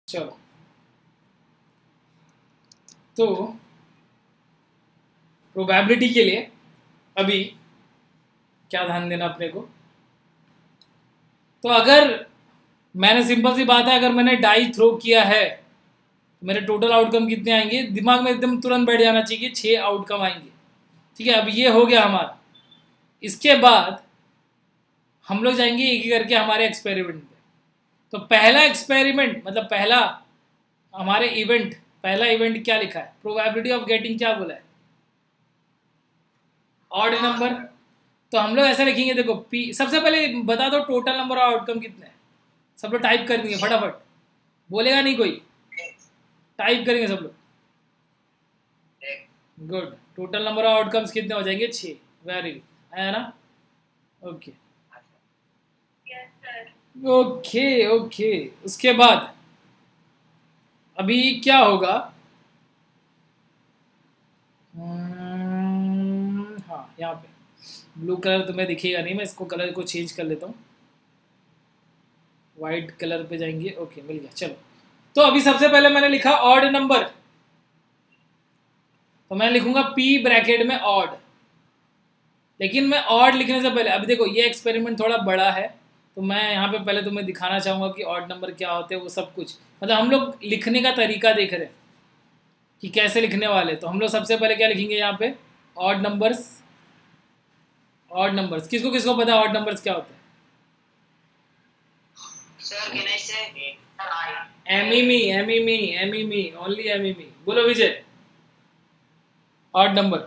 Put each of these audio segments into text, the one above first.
चलो, तो प्रोबेबिलिटी के लिए अभी क्या ध्यान देना अपने को, तो अगर मैंने सिंपल सी बात है, अगर मैंने डाई थ्रो किया है तो मेरे टोटल आउटकम कितने आएंगे, दिमाग में एकदम तुरंत बैठ जाना चाहिए 6 आउटकम आएंगे। ठीक है, अब ये हो गया हमारा। इसके बाद हम लोग जाएंगे एक एक करके हमारे एक्सपेरिमेंट पे। तो पहला एक्सपेरिमेंट मतलब पहला हमारे इवेंट, पहला इवेंट क्या लिखा है, प्रोबेबिलिटी ऑफ गेटिंग क्या बोला है, ऑड नंबर। तो हम लोग ऐसा लिखेंगे, देखो पी, सबसे पहले बता दो टोटल नंबर ऑफ आउटकम कितने हैं। सब लोग टाइप कर देंगे फटाफट, बोलेगा नहीं कोई, टाइप करेंगे सब लोग। Good, total number of outcomes कितने हो जाएंगे, 6। वेरी गुड, आया ना। ओके ओके ओके, उसके बाद अभी क्या होगा, हाँ यहाँ पे ब्लू कलर तुम्हें दिखेगा नहीं, मैं इसको कलर को चेंज कर लेता हूँ, वाइट कलर पे जाएंगे। ओके मिल गया। चलो, तो अभी सबसे पहले मैंने लिखा ऑड नंबर, तो मैं लिखूंगा पी ब्रैकेट में ऑड। लेकिन मैं ऑड लिखने से पहले, अभी देखो ये एक्सपेरिमेंट थोड़ा बड़ा है, तो मैं यहाँ पे पहले तुम्हें दिखाना चाहूँगा कि ऑड नंबर क्या होते हैं, वो सब कुछ मतलब हम लोग लिखने का तरीका देख रहे हैं कि कैसे लिखने वाले। तो हम लोग सबसे पहले क्या लिखेंगे यहाँ पे, ऑड नंबर्स। ऑड नंबर्स किसको किसको पता है ऑड नंबर्स क्या होते हैं? सर कैन आई से एमीमी ओनली एमीमी। बोलो विजय, ऑड नंबर।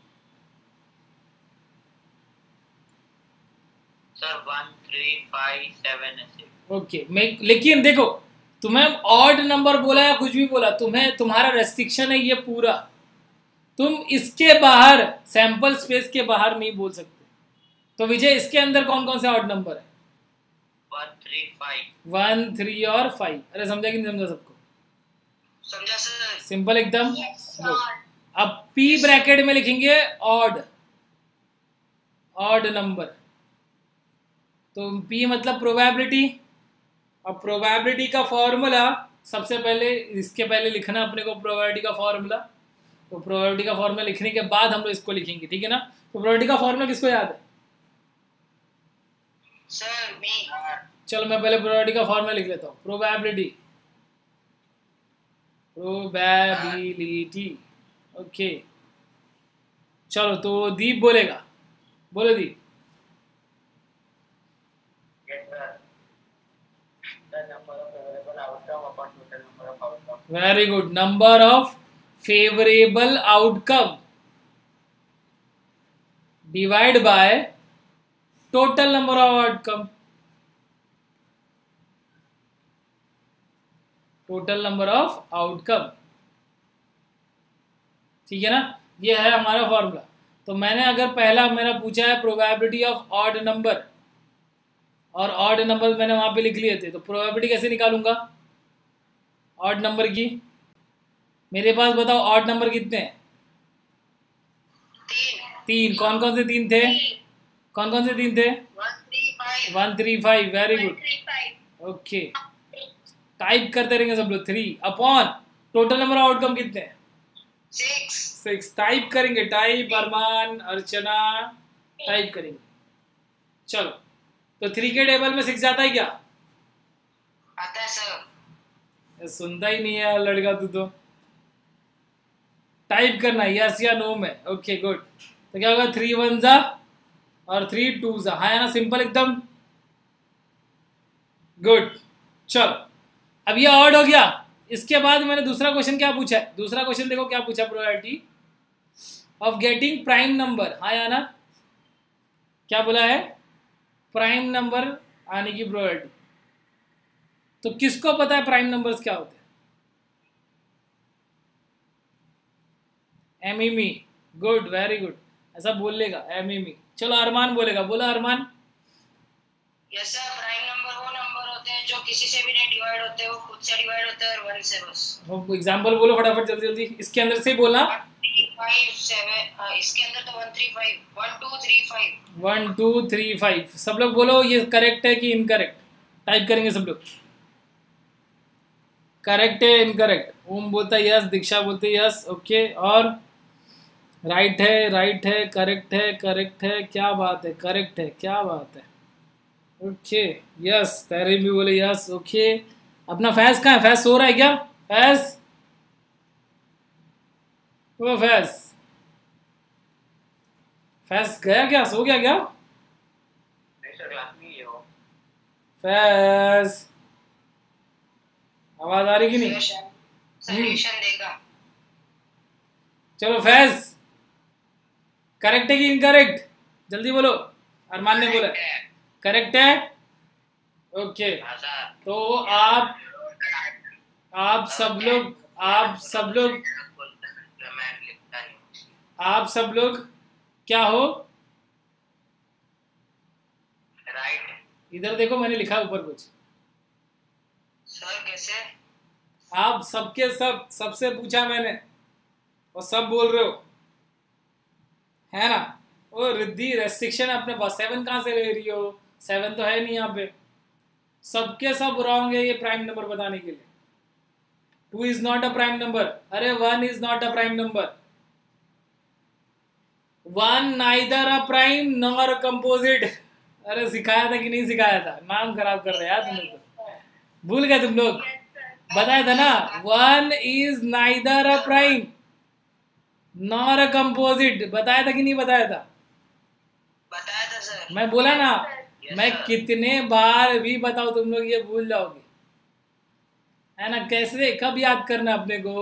सर 1 3 5 7 ऐसे। ओके, मैं लेकिन देखो तुम्हें ऑड नंबर बोला या कुछ भी बोला, तुम्हें तुम्हारा रेस्ट्रिक्शन है ये पूरा, तुम इसके बाहर सैंपल स्पेस के बाहर नहीं बोल सकते। तो विजय इसके अंदर कौन कौन से ऑड नंबर है? 1 3 5। 1 3 और 5। अरे समझा कि नहीं समझा सबको? समझा सर। सिंपल एकदम। अब पी ब्रैकेट में लिखेंगे ऑड, ऑड नंबर। तो पी मतलब प्रोबेबिलिटी। अब प्रोबेबिलिटी का फॉर्मूला सबसे पहले, इसके पहले लिखना अपने को प्रोबेबिलिटी का फॉर्मूला। तो प्रोबेबिलिटी का फॉर्मूला लिखने के बाद हम लोग इसको लिखेंगे, ठीक है ना। तो प्रोबेबिलिटी का फॉर्मूला किसको याद है? Sir me. चलो मैं पहले प्रोबेबिलिटी का फॉर्मूला लिख लेता हूँ। Probability, probability. ओके चलो, तो दीप बोलेगा, बोलो Deep. Very good, number of favourable outcome divide by total number of outcome. Total number of outcome, ठीक है ना। ये है हमारा फॉर्मूला। तो मैंने अगर पहला मेरा पूछा है प्रोबेबिलिटी ऑफ ऑड नंबर, और ऑड नंबर मैंने वहां पे लिख लिए थे, तो प्रोबेबिलिटी कैसे निकालूंगा ऑड नंबर की? मेरे पास बताओ ऑड नंबर कितने हैं? 3। कौन कौन से 3 थे? कौन कौन से 3 थे? 1 3 5। Very good. ओके, टाइप करते रहेंगे सब लोग। 3 upon total number of outcome कितने हैं? 6। टाइप करेंगे, टाइप अरमान अर्चना टाइप करेंगे। चलो, तो 3 के टेबल में 6 जाता है क्या? आता है सर। सुनता ही नहीं है लड़का तू तो। टाइप करना यस या नो में। Okay good. तो क्या होगा, 3 1 जा और 3 2 जा, हाँ है ना, सिंपल एकदम। गुड। चलो, अब ये ऑड हो गया। इसके बाद मैंने दूसरा क्वेश्चन क्या पूछा है, दूसरा क्वेश्चन देखो क्या पूछा, probability of getting prime number. हाँ या ना, क्या बोला है? प्राइम नंबर आने की प्रोबेबिलिटी। तो किसको पता है प्राइम नंबर्स क्या होते हैं? एमीमी। गुड, वेरी गुड, ऐसा बोल लेगा एमीमी। चलो अरमान बोलेगा, बोला Arman. Yes sir, prime number वो नंबर होते हैं जो किसी से भी नहीं डिवाइड होते, वो खुद से डिवाइड होते हैं और 1 से बस। एग्जांपल बोलो फटाफट, जल्दी जल्दी, इसके अंदर से ही बोलना। 1 3 5 7। इसके अंदर तो 1 3 5 1 2 3 5 1 2 3 5। सब लोग बोलो ये करेक्ट है कि इनकरेक्ट, टाइप करेंगे सब लोग। करेक्ट है इनकरेक्ट? ओम बोलता है यस, दीक्षा बोलती है यस। ओके, और राइट है, करेक्ट है, क्या बात है, करेक्ट है, क्या बात है। ओके, यस, तेरे भी बोले यस। ओके, अपना फैज कहाँ है? फैज सो रहा है क्या? फैज, वो फैज, फैज गया क्या? सो गया क्या? फैज, आवाज आ रही कि नहीं? सोल्यूशन देगा। चलो फैज, करेक्ट है कि इनकरेक्ट? जल्दी बोलो। अरमान ने बोला करेक्ट है। ओके, तो आप सब लोग क्या हो? राइट। इधर देखो, मैंने लिखा ऊपर कुछ। सर कैसे? आप सबके सबसे पूछा मैंने और सब बोल रहे हो, है ना? ओ रिद्धि, रेस्ट्रिक्शन अपने पास 7 कहाँ से ले रही हो? 7 तो है नहीं यहाँ पे। सबके सब रॉन्ग है ये प्राइम नंबर बताने के लिए। 2 is not a prime number. अरे 1 is not a prime number. 1 neither a prime nor a composite. अरे सिखाया था कि नहीं सिखाया था? नाम खराब कर रहे यार तुम लोग तो। भूल गए तुम लोग? बताया था ना, 1 is neither a prime nor a composite. बताया था कि नहीं बताया था? बताया था सर। मैं बोला ना, मैं sir. कितने बार भी बताऊं तुम लोग ये भूल जाओगे, है ना? कैसे, कब याद करना अपने को?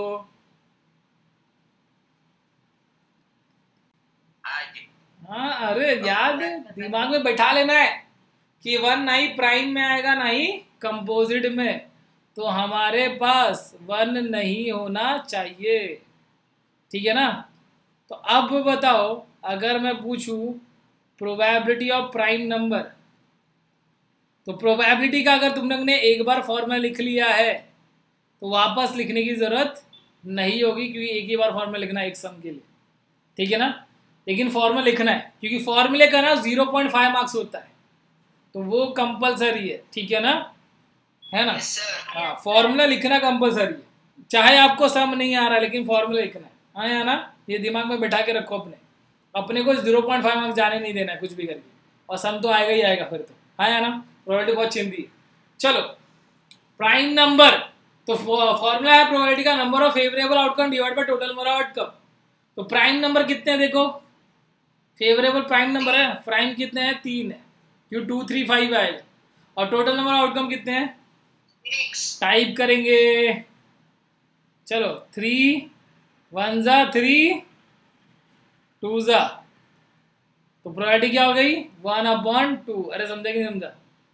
आज हाँ, अरे याद दिमाग में बैठा लेना है कि 1 ना ही प्राइम में आएगा ना ही कंपोजिट में, तो हमारे पास 1 नहीं होना चाहिए। ठीक है ना? तो अब बताओ, अगर मैं पूछूं प्रोबेबिलिटी ऑफ प्राइम नंबर, तो प्रोबेबिलिटी का अगर तुम लोग ने एक बार फॉर्मूला लिख लिया है तो वापस लिखने की ज़रूरत नहीं होगी, क्योंकि एक ही बार फॉर्मूला लिखना है एक सम के लिए। ठीक है ना? लेकिन फॉर्मूला लिखना है, क्योंकि फॉर्मूले का ना 0.5 मार्क्स होता है, तो वो कंपलसरी है। ठीक है ना? है ना? हाँ, फॉर्मूला लिखना कंपलसरी है, चाहे आपको सम नहीं आ रहा, लेकिन फॉर्मूला लिखना है। हाँ या ना? ये दिमाग में बैठा के रखो अपने को 0.5 मार्क्स जाने नहीं देना है कुछ भी करके, और सम तो आएगा ही आएगा फिर तो। हाँ या ना? प्रोबेबिलिटी बहुत चिंदी है। चलो, प्राइम नंबर, तो फॉर्मूला है प्रोबेबिलिटी का number of favourable outcome divide by total number of outcome. तो प्राइम नंबर कितने हैं देखो, फेवरेबल प्राइम नंबर है, प्राइम कितने हैं? 3 है, क्यों 2 3 5 आएगा। और टोटल नंबर आउटकम कितने हैं? टाइप करेंगे, चलो 3 1 जा 3 2 जा, तो प्रोबेबिलिटी क्या हो गई? 1/2। अरे समझा कि नहीं समझा?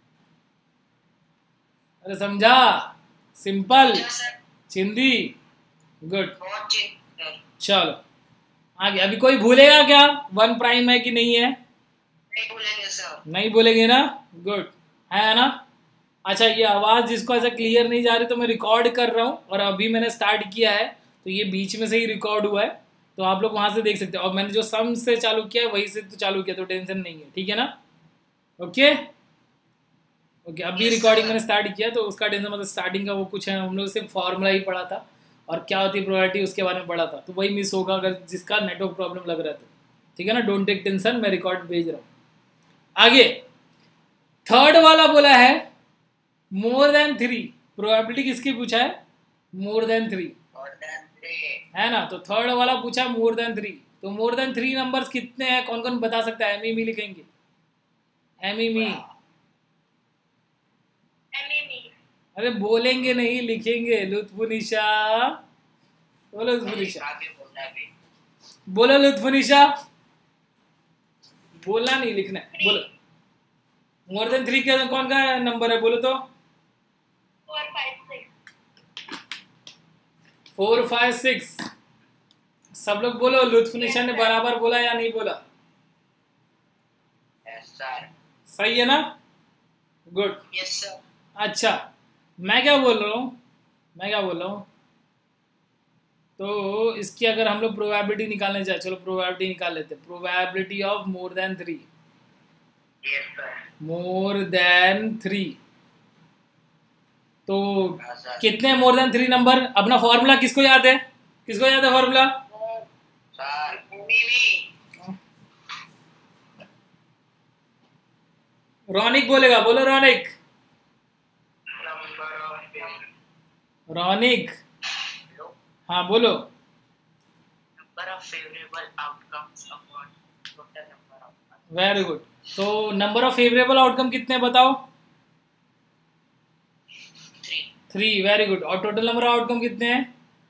अरे समझा? सिंपल, चिंदी, गुड। चलो आगे, अभी कोई भूलेगा क्या 1 प्राइम है कि नहीं है? नहीं भूलेंगे सर। नहीं भूलेंगे ना? गुड, है ना? अच्छा, ये आवाज़ जिसको ऐसा क्लियर नहीं जा रही, तो मैं रिकॉर्ड कर रहा हूँ और अभी मैंने स्टार्ट किया है, तो ये बीच में से ही रिकॉर्ड हुआ है, तो आप लोग वहाँ से देख सकते हो। और मैंने जो सम से चालू किया है वही से तो चालू किया, तो टेंशन नहीं है। ठीक है ना? ओके ओके, अभी रिकॉर्डिंग मैंने स्टार्ट किया, तो उसका टेंशन मतलब स्टार्टिंग का वो कुछ है, हम लोग सिर्फ फॉर्मूला ही पढ़ा था और क्या होती है प्रोबेबिलिटी उसके बारे में पढ़ा था, तो वही मिस होगा अगर जिसका नेटवर्क प्रॉब्लम लग रहा है तो। ठीक है ना? डोंट टेक टेंशन, मैं रिकॉर्ड भेज रहा हूँ। आगे थर्ड वाला बोला है मोर देन 3। प्रोबेबिलिटी किसकी पूछा है? मोर देन 3, है ना? तो थर्ड वाला पूछा मोर देन 3, तो मोर देन 3 नंबर्स कितने हैं? कौन कौन बता सकता है? एमी लिखेंगे, एमी। अरे बोलेंगे नहीं, लिखेंगे। लुत्फुनिशा, बोलो लुत्फुनिशा, बोलो लुत्फुनिशा, बोलना नहीं, लिखना है। बोलो मोर देन 3 के कौन का नंबर है? बोलो तो। 4 5 6। सब लोग बोलो, लुत्फुनिशा ने बराबर बोला या नहीं बोला? सही है ना? गुड। Yes sir. अच्छा, मैं क्या बोल रहा हूँ, तो इसकी अगर हम लोग प्रोबेबिलिटी निकालने जाए, चलो प्रोबेबिलिटी निकाल लेते हैं। Probability of more than 3, more than 3, तो हाँ सर। कितने मोर देन 3 नंबर? अपना फॉर्मूला किसको याद है? किसको याद है फॉर्मूला? सर बीवी रौनिक बोलेगा, बोलो रौनिक। नंबर ऑफ रौनिक, हाँ बोलो। Number of favourable outcomes upon total number of very good. तो नंबर ऑफ फेवरेबल आउटकम कितने बताओ? 3। Very good. और टोटल नंबर ऑफ आउटकम कितने हैं?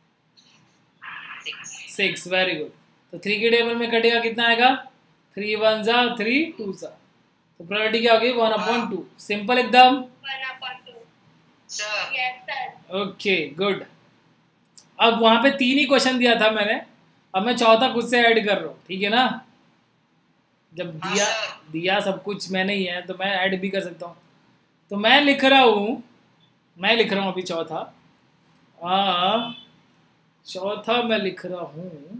6। Very good. तो 3 के टेबल में कटेगा कितना आएगा? 3 1 जा 3 2 सा, तो प्रोबेबिलिटी क्या होगी? 1/2। सिंपल एकदम। 1/2 sir. Yes sir. Okay good. अब वहां पे 3 ही क्वेश्चन दिया था मैंने, अब मैं चौथा खुद से ऐड कर रहा हूँ, ठीक है ना? जब दिया दिया सब कुछ मैंने ही है तो मैं ऐड भी कर सकता हूँ। तो मैं लिख रहा हूँ अभी चौथा। चौथा मैं लिख रहा हूँ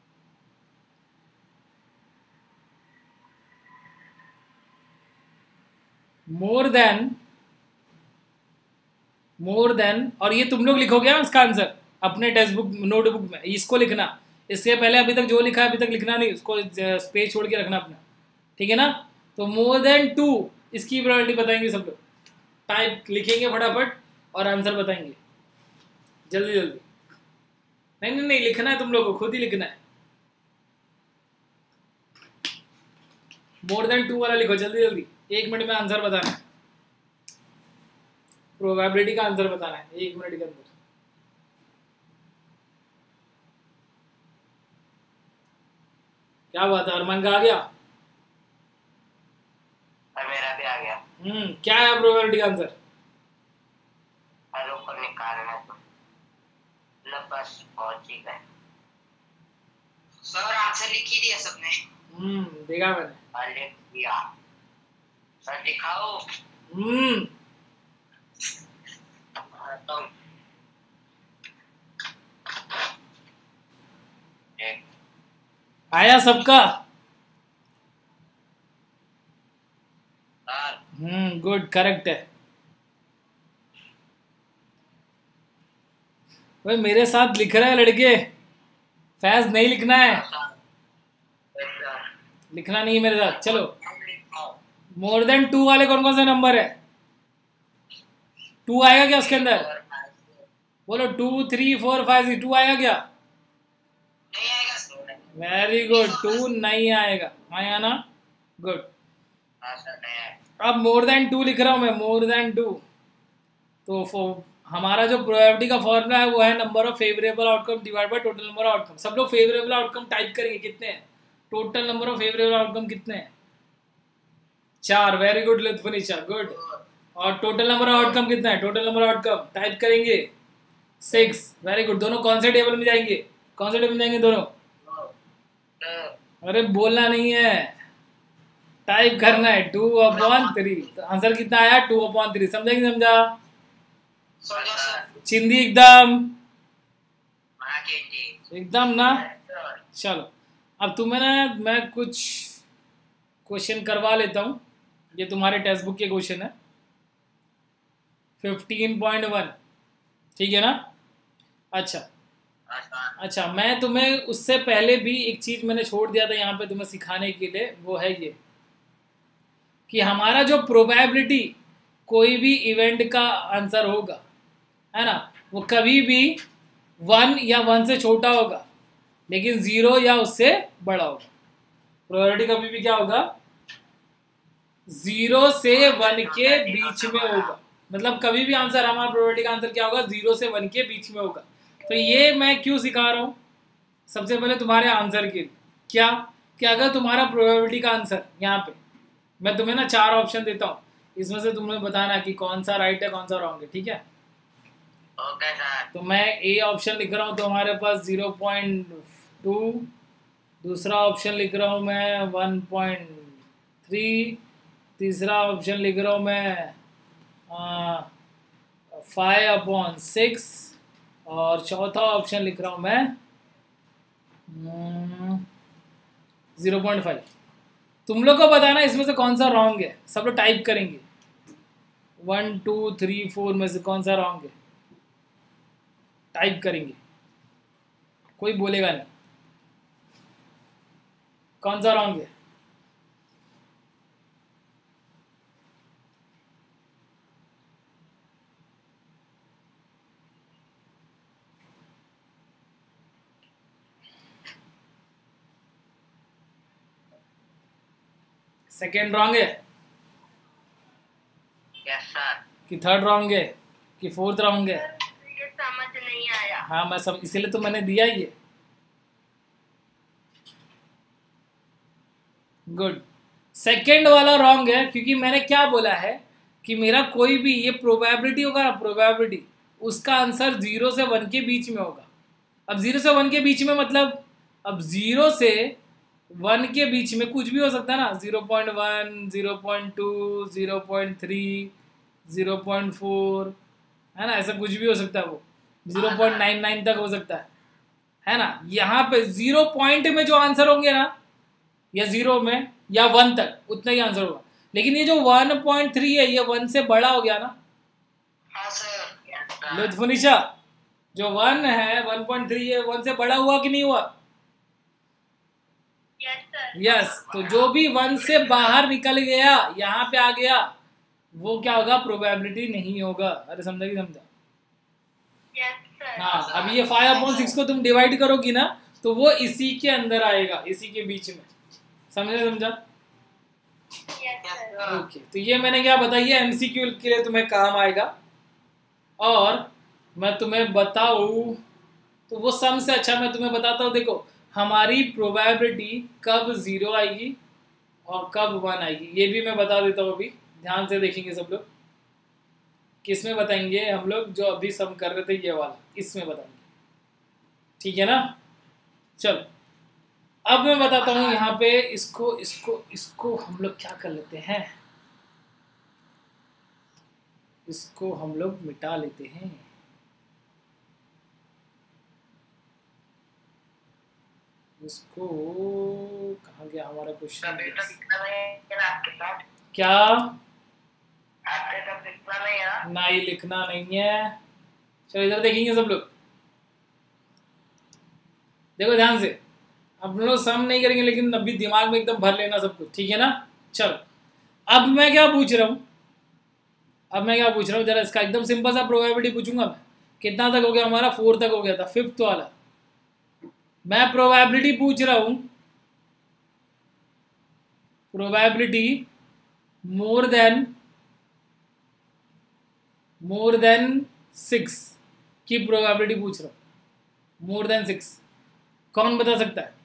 मोर देन, और ये तुम लोग लिखोगे ना इसका आंसर अपने टेक्स्ट बुक नोटबुक में, इसको लिखना। इससे पहले अभी तक जो लिखा है अभी तक लिखना नहीं, उसको स्पेस छोड़ के रखना अपना, ठीक है ना? तो मोर देन 2 इसकी प्रोबेबिलिटी बताएंगे सब लोग। टाइप लिखेंगे फटाफट और आंसर बताएंगे जल्दी जल्दी। नहीं नहीं नहीं, लिखना है तुम लोग को, खुद ही लिखना है। मोर देन 2 वाला लिखो जल्दी जल्दी, 1 मिनट में आंसर बताना है, प्रोबेबिलिटी का आंसर बताना है 1 मिनट के अंदर। क्या बात है, अरमान का आ गया? मेरा भी आ गया। क्या है प्रोबेबिलिटी का आंसर? हेलो को निकालना है तो मतलब बस पहुंच ही गए सर। आंसर लिख ही दिया सबने। देखा मैंने। लिख दिया सर, दिखाओ। तो आया सबका? गुड, करेक्ट है। भाई मेरे साथ लिख रहे हैं लड़के, फैज नहीं लिखना है, लिखना नहीं है मेरे साथ। चलो, मोर देन 2 वाले कौन कौन से नंबर है? 2 आएगा क्या उसके अंदर? बोलो 2 3 4 5 6, 2 आएगा क्या? नहीं आएगा सर। वेरी गुड, 2 नहीं आएगा, आया ना? गुड। हाँ सर, नहीं आएगा। अब मोर देन 2 लिख रहा हूं मैं, मोर देन 2। तो हमारा जो प्रोबेबिलिटी का फॉर्मूला है वो है number of favourable outcome divide by total number of outcome. सब लोग फेवरेबल आउटकम टाइप करेंगे, कितने हैं? Total number of favourable outcome कितने हैं? 4। Very good Lithunisha, good. और टोटल नंबर ऑफ आउटकम कितना है? Total number of outcome type करेंगे 6। Very good. दोनों कौन से टेबल में जाएंगे? कौन से टेबल में जाएंगे दोनों? अरे बोलना नहीं है, टाइप करना है 2/3। तो आंसर कितना आया? 2/3। समझा कि समझा? चिंदी एकदम एकदम ना? चलो, अब तुम्हें ना मैं कुछ क्वेश्चन करवा लेता हूँ, ये तुम्हारे टेक्स्ट बुक के क्वेश्चन है 15.1, ठीक है ना? अच्छा, मैं तुम्हें उससे पहले भी एक चीज़ मैंने छोड़ दिया था यहाँ पे तुम्हें सिखाने के लिए, वो है ये कि हमारा जो प्रोबेबिलिटी कोई भी इवेंट का आंसर होगा, है ना, वो कभी भी 1 या 1 से छोटा होगा, लेकिन 0 या उससे बड़ा होगा। प्रोबेबिलिटी कभी भी क्या होगा? 0 से 1 के बीच में होगा। मतलब कभी भी आंसर, हमारा प्रोबेबिलिटी का आंसर क्या होगा? 0 से 1 के बीच में होगा। तो ये मैं क्यों सिखा रहा हूँ? सबसे पहले तुम्हारे आंसर के लिए, क्या कि अगर तुम्हारा प्रोबेबिलिटी का आंसर यहाँ पे मैं तुम्हें ना 4 ऑप्शन देता हूँ, इसमें से तुम्हें बताना कि कौन सा राइट है कौन सा रॉन्ग है, ठीक है? Okay sir. तो मैं ए ऑप्शन लिख रहा हूँ तो हमारे पास 0.2, दूसरा ऑप्शन लिख रहा हूँ मैं 1.3, तीसरा ऑप्शन लिख रहा हूँ मैं 5/6, और चौथा ऑप्शन लिख रहा हूँ मैं 0.5। तुम लोग को बताना इसमें से कौन सा रॉन्ग है, सब लोग टाइप करेंगे 1 2 3 4 में से कौन सा रॉन्ग है? टाइप करेंगे, कोई बोलेगा नहीं। कौन सा रॉन्ग है? सेकेंड रॉन्ग है यस सर। कि थर्ड रॉन्ग है कि फोर्थ रॉन्ग है? ये समझ नहीं आया। हाँ मैं सब इसीलिए तो मैंने दिया ही है। गुड। सेकेंड वाला रॉन्ग है क्योंकि मैंने क्या बोला है कि मेरा कोई भी ये प्रोबेबिलिटी होगा ना, प्रोबेबिलिटी उसका आंसर 0 से 1 के बीच में होगा। अब 0 से 1 के बीच में मतलब अब 0 से 1 के बीच में कुछ भी हो सकता है ना, 0.1 0.2 0.3 0.4 है ना, ऐसा कुछ भी हो सकता है। वो 0.99 तक हो सकता है ना। यहाँ पे 0 पॉइंट में जो आंसर होंगे ना, या 0 में या 1 तक उतना ही आंसर होगा। लेकिन ये जो 1.3 है ये 1 से बड़ा हो गया ना। हाँ सर। लुत्फुनिशा, जो 1 है 1.3 है 1 से बड़ा हुआ कि नहीं हुआ? Yes sir. यस। तो जो भी 1 से बाहर निकल गया यहाँ पे आ गया वो क्या होगा? प्रोबेबिलिटी नहीं होगा। अरे समझा कि समझा? Yes sir. हाँ। अब ये 5/6 को तुम डिवाइड करोगी ना तो वो इसी के अंदर आएगा, इसी के बीच में। समझा? ओके। तो ये मैंने क्या बताई है, एमसीक्यू के लिए तुम्हें काम आएगा। और मैं तुम्हें बताऊँ तो वो सम से अच्छा मैं तुम्हें बताता हूँ। देखो हमारी प्रोबेबिलिटी कब 0 आएगी और कब 1 आएगी ये भी मैं बता देता हूँ। अभी ध्यान से देखेंगे सब लोग। किसमें बताएंगे हम लोग? जो अभी सम कर रहे थे ये वाला, इसमें बताएंगे। ठीक है ना? चलो अब मैं बताता हूँ यहाँ पे इसको हम लोग क्या कर लेते हैं, इसको हम लोग मिटा लेते हैं। इसको कहाँ गया हमारा क्वेश्चन? क्या नहीं लिखना नहीं है। चलो इधर देखेंगे सब लोग। देखो ध्यान से, अब लोग सम नहीं करेंगे लेकिन अभी दिमाग में एकदम भर लेना सब कुछ। ठीक है ना? चलो अब मैं क्या पूछ रहा हूँ, जरा इसका एकदम सिंपल सा प्रोबेबिलिटी पूछूंगा मैं। कितना तक हो गया हमारा? 4 तक हो गया था, 5th वाला। मैं प्रोबेबिलिटी पूछ रहा हूँ, प्रोबेबिलिटी मोर देन 6 की प्रोबेबिलिटी पूछ रहा हूँ। मोर देन 6 कौन बता सकता है?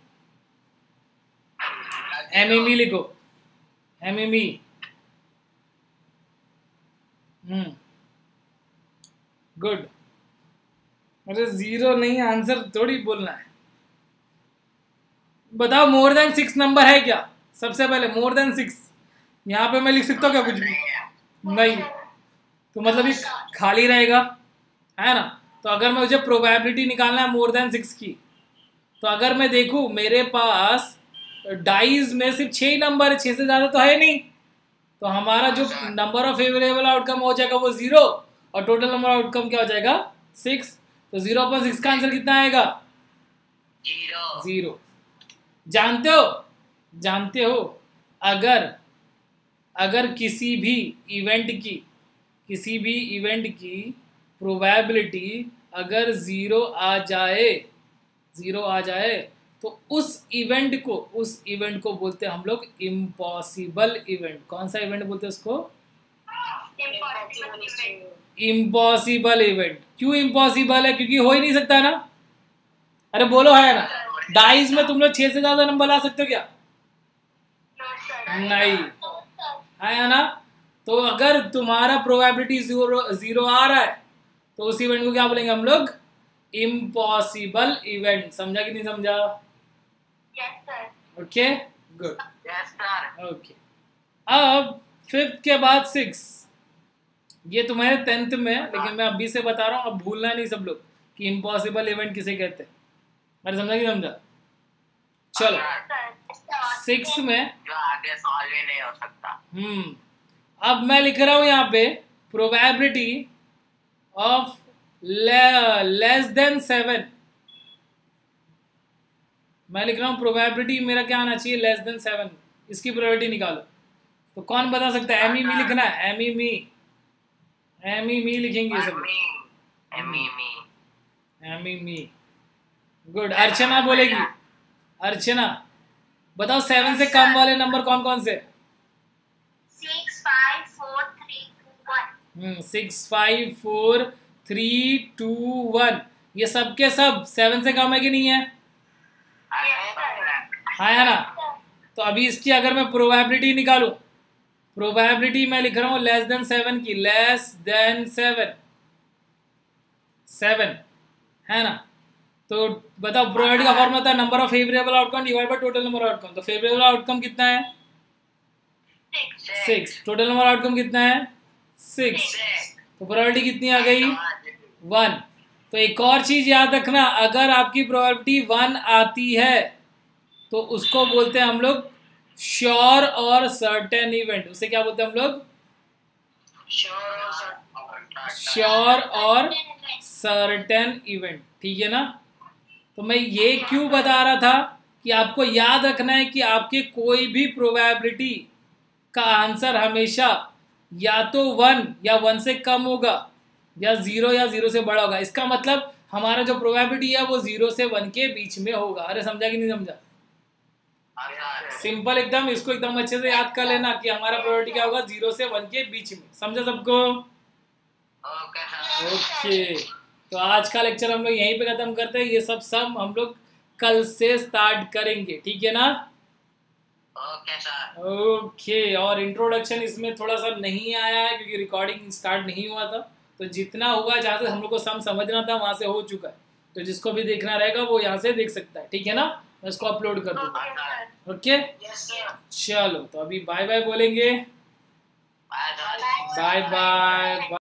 एमएमई लिखो, एमएमई। गुड। अरे 0 नहीं, आंसर थोड़ी बोलना है। बताओ मोर देन 6 नंबर है क्या? सबसे पहले मोर देन 6 यहाँ पे मैं लिख सकता हूँ क्या? कुछ भी नहीं। तो मतलब ये खाली रहेगा, है ना? तो अगर मुझे प्रोबेबिलिटी निकालना है मोर देन 6 की, तो अगर मैं देखूँ मेरे पास डाइज में सिर्फ 6 नंबर है, 6 से ज़्यादा तो है नहीं। तो हमारा जो नंबर ऑफ फेवरेबल आउटकम हो जाएगा वो 0 और टोटल नंबर आउटकम क्या हो जाएगा? 6। तो 0/6 का आंसर कितना आएगा? 0। जानते हो अगर किसी भी इवेंट की प्रोबेबिलिटी अगर 0 आ जाए तो उस इवेंट को बोलते हैं हम लोग इम्पॉसिबल इवेंट। कौन सा इवेंट बोलते हैं उसको? Impossible event. क्यों इम्पॉसिबल है? क्योंकि हो ही नहीं सकता ना। अरे बोलो, है ना? डाइस में तुम लोग 6 से ज्यादा नंबर ला सकते हो क्या? नहीं है ना। तो अगर तुम्हारा प्रोबेबिलिटी 0 आ रहा है तो उस इवेंट को क्या बोलेंगे हम लोग? Impossible event. समझा कि नहीं समझा? Okay good. ओके अब 5th के बाद 6 ये तुम्हारे 10th में है, लेकिन मैं अभी से बता रहा हूँ, अब भूलना नहीं सब लोग कि इम्पॉसिबल इवेंट किसे कहते हैं। मैंने समझा कि समझा? चलो 6 में जो आगे सॉल्व ही नहीं हो सकता। अब मैं लिख रहा हूँ यहाँ पे प्रोबेबिलिटी ऑफ लेस देन 7, मैं लिख रहा हूँ प्रोबेबिलिटी मेरा क्या आना चाहिए, लेस देन 7, इसकी प्रोबेबिलिटी निकालो। तो कौन बता सकता है? एमी मी लिखना है, एमी मी लिखेंगे सब। एमी मी, गुड। अर्चना बोलेगी, अर्चना बताओ 7 से कम वाले नंबर कौन कौन से? 6, 5, 4, 3, 2, 1। 6, 5, 4, 3, 2, 1, ये सब के सब 7 से कम है कि नहीं है? हाँ है ना। तो अभी इसकी अगर मैं प्रोबेबिलिटी निकालूं, प्रोबेबिलिटी मैं लिख रहा हूँ लेस देन 7 की, लेस देन 7 है ना। तो बताओ प्रोबेबिलिटी का फॉर्मूला था number of favourable outcome divide by total number of outcome. तो फेवरेबल आउटकम कितना है? 6। टोटल नंबर आउटकम कितना है? 6। तो प्रोबेबिलिटी कितनी आ गई? 1। तो एक और चीज याद रखना, अगर आपकी प्रोबेबिलिटी 1 आती है तो उसको बोलते हैं हम लोग श्योर और सर्टेन इवेंट। उसे क्या बोलते हैं हम लोग? श्योर और सर्टेन इवेंट, ठीक है ना। तो मैं ये क्यों बता रहा था कि आपको याद रखना है कि आपके कोई भी प्रोबेबिलिटी का आंसर हमेशा या तो 1 या 1 से कम होगा या 0 या 0 से बड़ा होगा। इसका मतलब हमारा जो प्रोबेबिलिटी है वो 0 से 1 के बीच में होगा। अरे समझा कि नहीं समझा? सिंपल एकदम, इसको एकदम अच्छे से याद कर लेना कि हमारा प्रोबेबिलिटी क्या होगा, 0 से 1 के बीच में। समझा सबको? ओके, तो आज का लेक्चर हम लोग यहीं पे खत्म करते हैं। ये सब हम लोग कल से स्टार्ट करेंगे, ठीक है ना? ओके, और इंट्रोडक्शन इसमें थोड़ा सा नहीं आया है क्योंकि रिकॉर्डिंग स्टार्ट नहीं हुआ था। तो जितना हुआ जहाँ से हम लोग को समझना था वहां से हो चुका है। तो जिसको भी देखना रहेगा वो यहाँ से देख सकता है, ठीक है ना। मैं इसको अपलोड कर दूंगा। ओके चलो, तो अभी बाय बाय बोलेंगे। Bye bye.